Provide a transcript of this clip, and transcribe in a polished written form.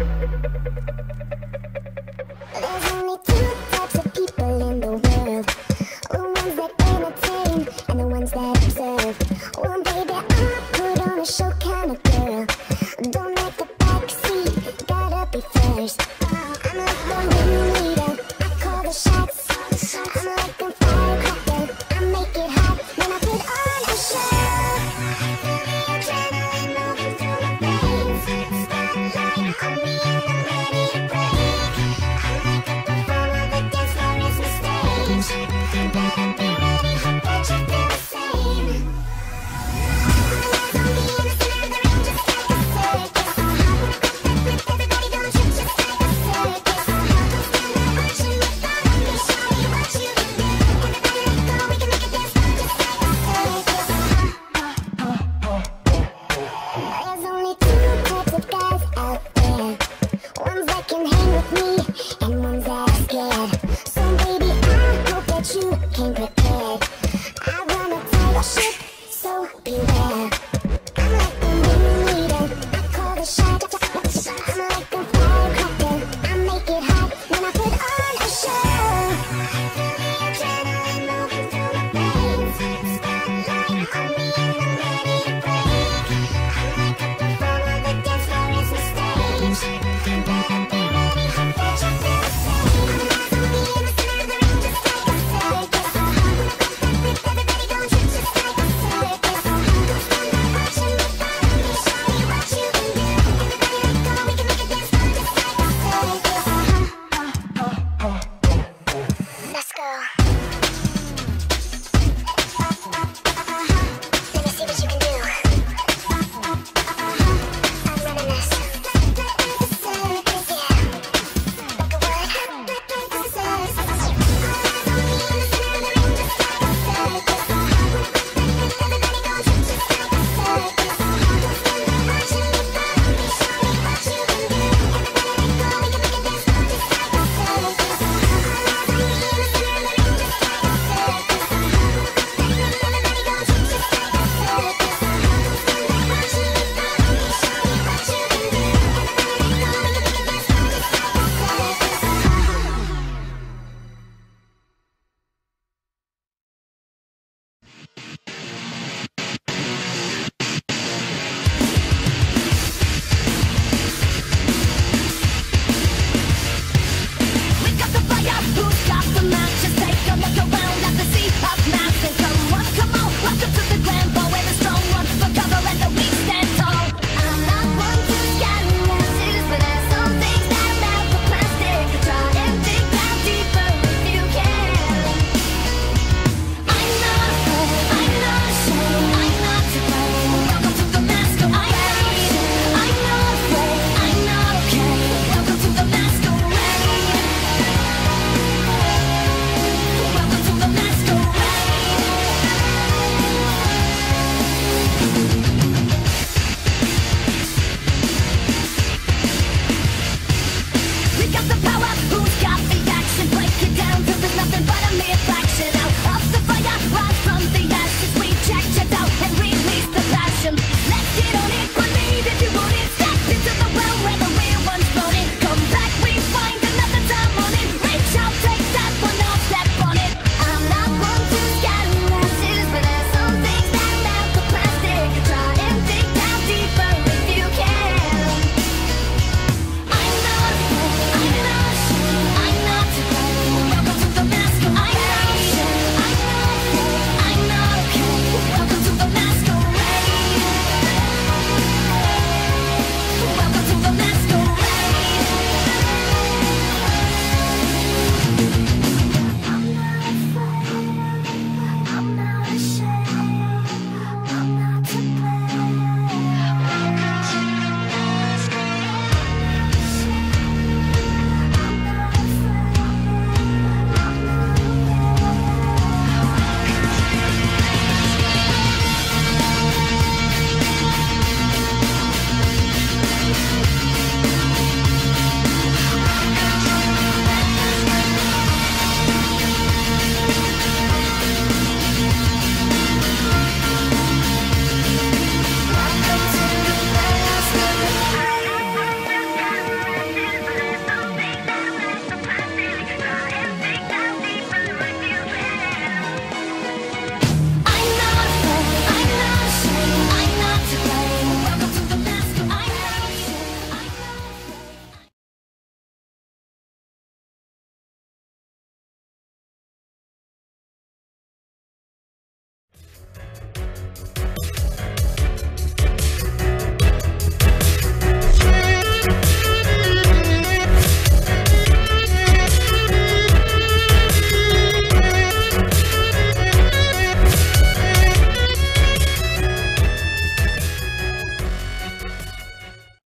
There's only two types of people in the world, the ones that entertain and the ones that observe. Well, baby, I put on a show kind of girl. Don't let the back seat, gotta be first. I'm like the ringleader, I call the shots. I'm like a firecracker, I make it hot when I put on a show. Feel the adrenaline moving through my veins. Spotlight on me and I'm ready to break. I'm like a performer, the dance floor is my stage. Better be ready, hope that you feel the same. All eyes on me in the center of the ring, just like a circus. Everybody don't trip, just like a circus. Stand up, marching with all of me, show me what you can do. Everybody let go, we can make a dance floor just like a circus. There's only two types of guys out there, ones that can hang with me and ones that are scared. So baby, I hope that you came prepared. I run a tight ship, so beware. I'm like the ringleader, I call the shots. I'm like a firecracker, I make it hot when I put on a show. Feel the adrenaline moving through my veins. Spotlight on me and I'm ready to break. I'm like a performer, the dance floor is my stage. Better